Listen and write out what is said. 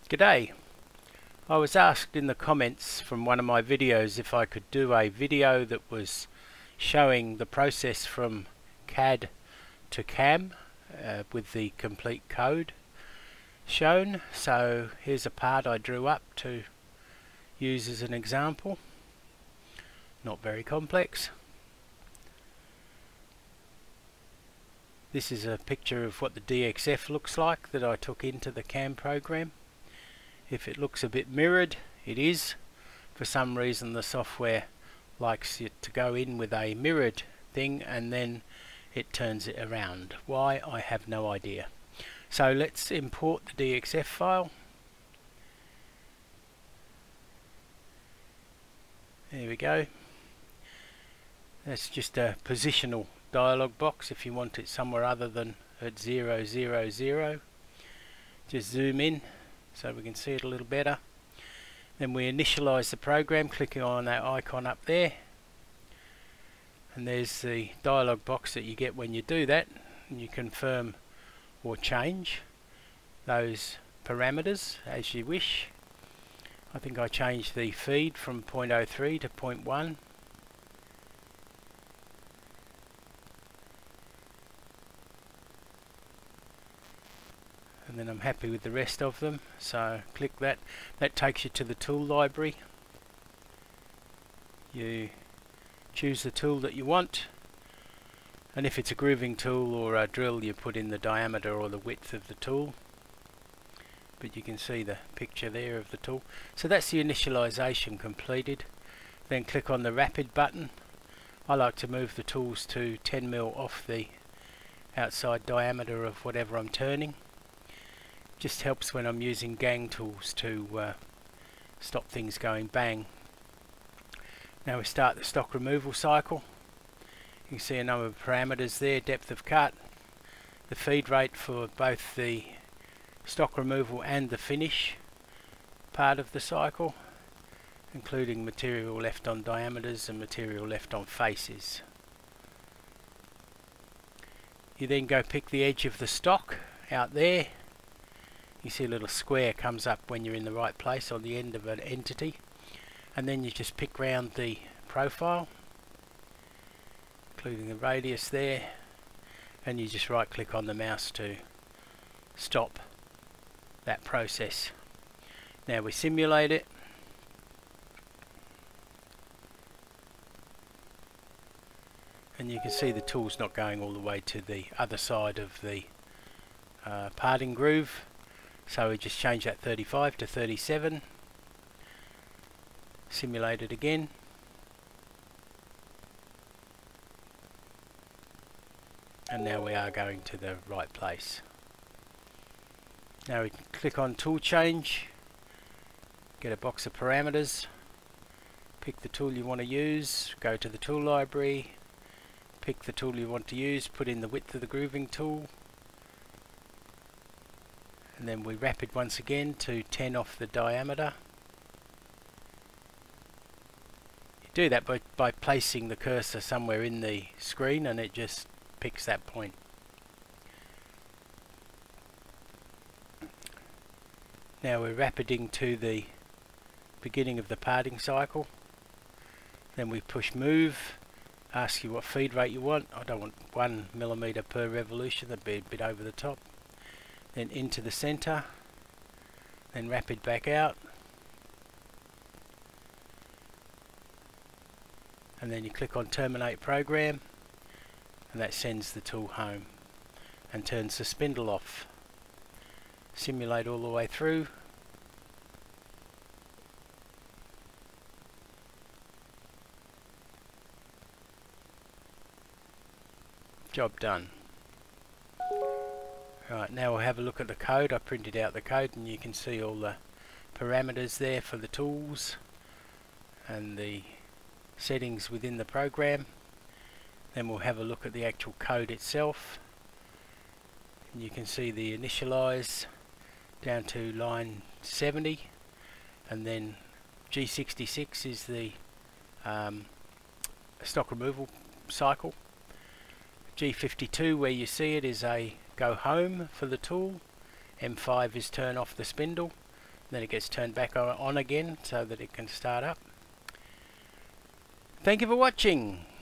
G'day. I was asked in the comments from one of my videos if I could do a video that was showing the process from CAD to CAM with the complete code shown. So here's a part I drew up to use as an example. Not very complex. This is a picture of what the DXF looks like that I took into the CAM program. If it looks a bit mirrored, it is. For some reason the software likes it to go in with a mirrored thing and then it turns it around. Why? I have no idea. So let's import the DXF file. There we go. That's just a positional dialog box if you want it somewhere other than at 0, 0, 0. Just zoom in so we can see it a little better. Then we initialize the program, clicking on that icon up there, and there's the dialog box that you get when you do that, and you confirm or change those parameters as you wish. I think I changed the feed from 0.03 to 0.1. And then I'm happy with the rest of them, so click that. That takes you to the tool library. You choose the tool that you want, and if it's a grooving tool or a drill, you put in the diameter or the width of the tool. But you can see the picture there of the tool. So that's the initialization completed. Then click on the rapid button. I like to move the tools to 10 mm off the outside diameter of whatever I'm turning. Just helps when I'm using gang tools to stop things going bang. Now we start the stock removal cycle. You can see a number of parameters there: depth of cut, the feed rate for both the stock removal and the finish part of the cycle, including material left on diameters and material left on faces. You then go pick the edge of the stock out there. You see a little square comes up when you're in the right place on the end of an entity, and then you just pick round the profile, including the radius there, and you just right click on the mouse to stop that process. Now we simulate it. And you can see the tool's not going all the way to the other side of the parting groove. So we just change that 35 to 37, simulate it again, and now we are going to the right place. Now we can click on tool change, get a box of parameters, pick the tool you want to use, go to the tool library, pick the tool you want to use, put in the width of the grooving tool, and then we rapid once again to 10 off the diameter. You do that by placing the cursor somewhere in the screen and it just picks that point. Now we're rapiding to the beginning of the parting cycle. Then we push move, ask you what feed rate you want. I don't want 1 mm per revolution, that'd be a bit over the top. Then into the center, then rapid back out, and then you click on Terminate Program, and that sends the tool home and turns the spindle off. Simulate all the way through. Job done. Right, now we'll have a look at the code. I printed out the code and you can see all the parameters there for the tools and the settings within the program. Then we'll have a look at the actual code itself. And you can see the Initialise down to line 70, and then G66 is the stock removal cycle. G52, where you see it, is a go home for the tool. M5 is turn off the spindle. Then it gets turned back on again so that it can start up. Thank you for watching.